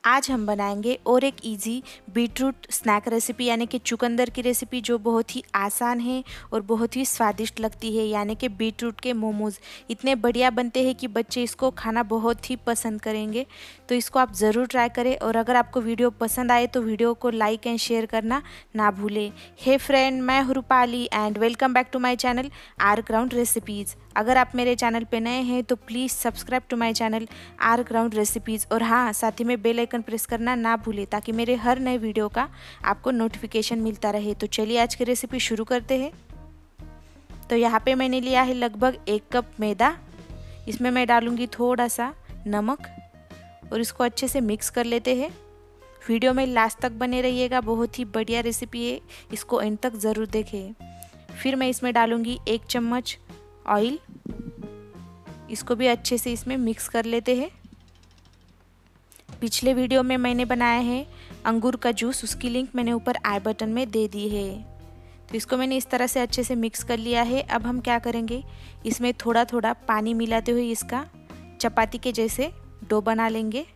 आज हम बनाएंगे और एक इजी बीटरूट स्नैक रेसिपी यानी कि चुकंदर की रेसिपी जो बहुत ही आसान है और बहुत ही स्वादिष्ट लगती है। यानी कि बीटरूट के मोमोज़ इतने बढ़िया बनते हैं कि बच्चे इसको खाना बहुत ही पसंद करेंगे। तो इसको आप ज़रूर ट्राई करें और अगर आपको वीडियो पसंद आए तो वीडियो को लाइक एंड शेयर करना ना भूलें। हे फ्रेंड, मैं हूं Rupali and welcome back to my channel R ground recipes. अगर आप मेरे चैनल पे नए हैं तो please subscribe to my channel R ground recipes और हाँ, साथ ही में बेल आइकन प्रेस करना ना भूलें ताकि मेरे हर नए वीडियो का आपको नोटिफिकेशन मिलता रहे। तो चलिए आज की रेसिपी शुरू करते हैं। तो यहाँ पे मैंने लिया है लगभग 1 कप मैदा। इसमें मैं डालूँगी थोड़ा सा नमक और इसको अच्छे से मिक्स कर लेते हैं। वीडियो में लास्ट तक बने रहिएगा, बहुत ही बढ़िया रेसिपी है, इसको एंड तक ज़रूर देखें। फिर मैं इसमें डालूँगी 1 चम्मच ऑयल। इसको भी अच्छे से इसमें मिक्स कर लेते हैं। पिछले वीडियो में मैंने बनाया है अंगूर का जूस, उसकी लिंक मैंने ऊपर आई बटन में दे दी है। तो इसको मैंने इस तरह से अच्छे से मिक्स कर लिया है। अब हम क्या करेंगे, इसमें थोड़ा थोड़ा पानी मिलाते हुए इसका चपाती के जैसे डो बना लेंगे।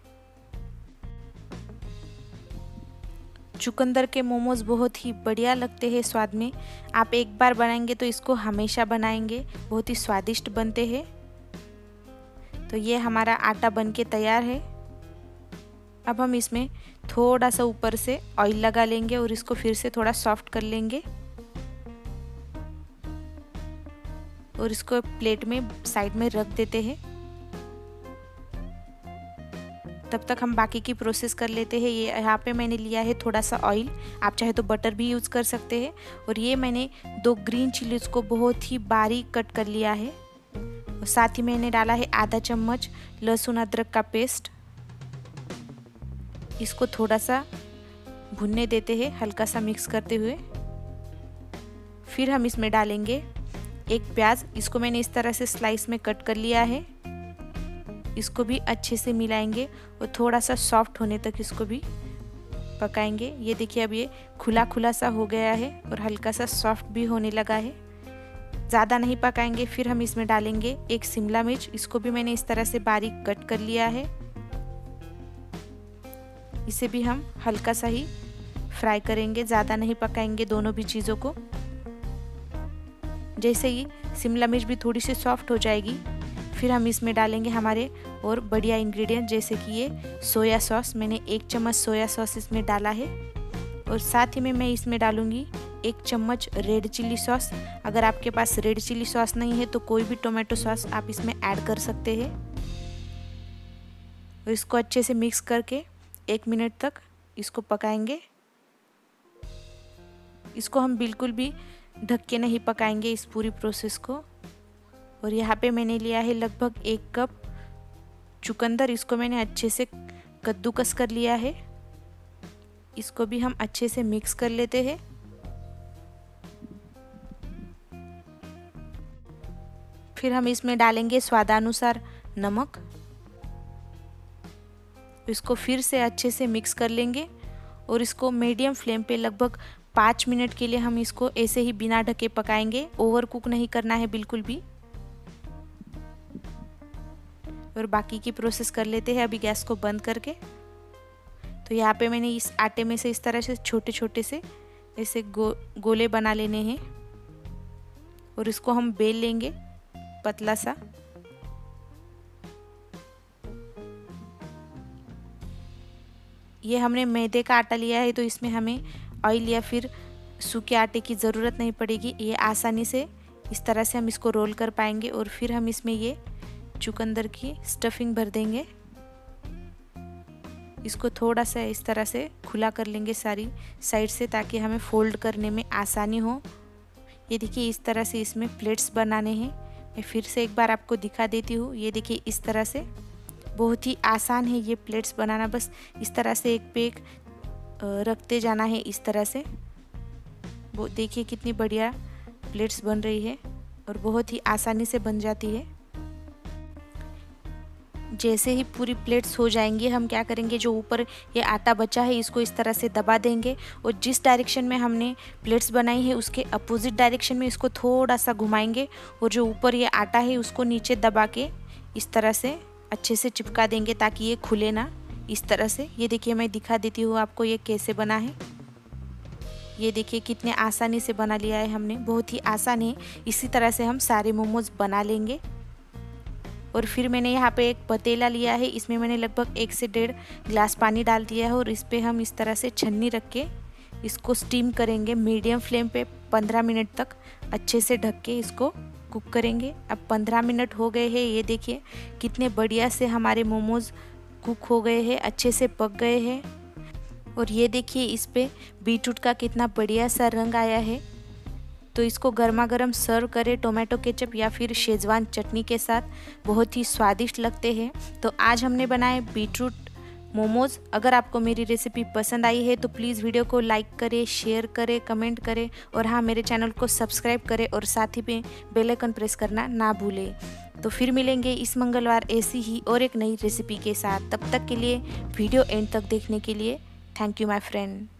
चुकंदर के मोमोज़ बहुत ही बढ़िया लगते हैं स्वाद में। आप एक बार बनाएंगे तो इसको हमेशा बनाएंगे, बहुत ही स्वादिष्ट बनते हैं। तो ये हमारा आटा बन के तैयार है। अब हम इसमें थोड़ा सा ऊपर से ऑयल लगा लेंगे और इसको फिर से थोड़ा सॉफ्ट कर लेंगे और इसको प्लेट में साइड में रख देते हैं। तब तक हम बाकी की प्रोसेस कर लेते हैं। ये यहाँ पे मैंने लिया है थोड़ा सा ऑयल, आप चाहे तो बटर भी यूज़ कर सकते हैं। और ये मैंने 2 ग्रीन चिलीज को बहुत ही बारीक कट कर लिया है। और साथ ही मैंने डाला है आधा चम्मच लहसुन अदरक का पेस्ट। इसको थोड़ा सा भुनने देते हैं, हल्का सा मिक्स करते हुए। फिर हम इसमें डालेंगे 1 प्याज। इसको मैंने इस तरह से स्लाइस में कट कर लिया है। इसको भी अच्छे से मिलाएंगे और थोड़ा सा सॉफ्ट होने तक इसको भी पकाएंगे। ये देखिए अब ये खुला खुला सा हो गया है और हल्का सा सॉफ्ट भी होने लगा है। ज़्यादा नहीं पकाएंगे। फिर हम इसमें डालेंगे 1 शिमला मिर्च। इसको भी मैंने इस तरह से बारीक कट कर लिया है। इसे भी हम हल्का सा ही फ्राई करेंगे, ज़्यादा नहीं पकाएंगे दोनों भी चीज़ों को। जैसे ही शिमला मिर्च भी थोड़ी सी सॉफ्ट हो जाएगी, फिर हम इसमें डालेंगे हमारे और बढ़िया इंग्रेडिएंट, जैसे कि ये सोया सॉस। मैंने 1 चम्मच सोया सॉस इसमें डाला है और साथ ही में मैं इसमें डालूँगी 1 चम्मच रेड चिल्ली सॉस। अगर आपके पास रेड चिल्ली सॉस नहीं है तो कोई भी टोमेटो सॉस आप इसमें ऐड कर सकते हैं। और इसको अच्छे से मिक्स करके 1 मिनट तक इसको पकाएंगे। इसको हम बिल्कुल भी ढक के नहीं पकाएंगे इस पूरी प्रोसेस को। और यहाँ पे मैंने लिया है लगभग 1 कप चुकंदर। इसको मैंने अच्छे से कद्दूकस कर लिया है। इसको भी हम अच्छे से मिक्स कर लेते हैं। फिर हम इसमें डालेंगे स्वादानुसार नमक। इसको फिर से अच्छे से मिक्स कर लेंगे और इसको मीडियम फ्लेम पे लगभग 5 मिनट के लिए हम इसको ऐसे ही बिना ढके पकाएंगे। ओवर कुक नहीं करना है बिल्कुल भी। और बाकी की प्रोसेस कर लेते हैं अभी गैस को बंद करके। तो यहाँ पे मैंने इस आटे में से इस तरह से छोटे छोटे से ऐसे गोले बना लेने हैं और इसको हम बेल लेंगे पतला सा। ये हमने मैदे का आटा लिया है तो इसमें हमें ऑयल या फिर सूखे आटे की ज़रूरत नहीं पड़ेगी। ये आसानी से इस तरह से हम इसको रोल कर पाएंगे। और फिर हम इसमें ये चुकंदर की स्टफिंग भर देंगे। इसको थोड़ा सा इस तरह से खुला कर लेंगे सारी साइड से ताकि हमें फोल्ड करने में आसानी हो। ये देखिए इस तरह से इसमें प्लेट्स बनाने हैं। मैं फिर से एक बार आपको दिखा देती हूँ। ये देखिए इस तरह से बहुत ही आसान है ये प्लेट्स बनाना। बस इस तरह से एक पे एक रखते जाना है इस तरह से। वो देखिए कितनी बढ़िया प्लेट्स बन रही है और बहुत ही आसानी से बन जाती है। जैसे ही पूरी प्लेट्स हो जाएंगी, हम क्या करेंगे, जो ऊपर ये आटा बचा है इसको इस तरह से दबा देंगे और जिस डायरेक्शन में हमने प्लेट्स बनाई है उसके अपोजिट डायरेक्शन में इसको थोड़ा सा घुमाएंगे और जो ऊपर ये आटा है उसको नीचे दबा के इस तरह से अच्छे से चिपका देंगे ताकि ये खुले ना। इस तरह से। ये देखिए मैं दिखा देती हूँ आपको ये कैसे बना है। ये देखिए कितने आसानी से बना लिया है हमने, बहुत ही आसान है। इसी तरह से हम सारे मोमोज बना लेंगे। और फिर मैंने यहाँ पे एक पतीला लिया है, इसमें मैंने लगभग 1 से 1.5 गिलास पानी डाल दिया है और इस पे हम इस तरह से छन्नी रख के इसको स्टीम करेंगे मीडियम फ्लेम पे 15 मिनट तक। अच्छे से ढक के इसको कुक करेंगे। अब 15 मिनट हो गए हैं, ये देखिए कितने बढ़िया से हमारे मोमोज कुक हो गए हैं, अच्छे से पक गए हैं। और ये देखिए इस पे बीटरूट का कितना बढ़िया सा रंग आया है। तो इसको गर्मा गर्म सर्व करें टोमेटो केचप या फिर शेजवान चटनी के साथ, बहुत ही स्वादिष्ट लगते हैं। तो आज हमने बनाए बीटरूट मोमोज। अगर आपको मेरी रेसिपी पसंद आई है तो प्लीज़ वीडियो को लाइक करें, शेयर करें, कमेंट करें और हाँ, मेरे चैनल को सब्सक्राइब करें और साथ ही में बेल आइकन प्रेस करना ना भूलें। तो फिर मिलेंगे इस मंगलवार ऐसी ही और एक नई रेसिपी के साथ। तब तक के लिए वीडियो एंड तक देखने के लिए थैंक यू माय फ्रेंड।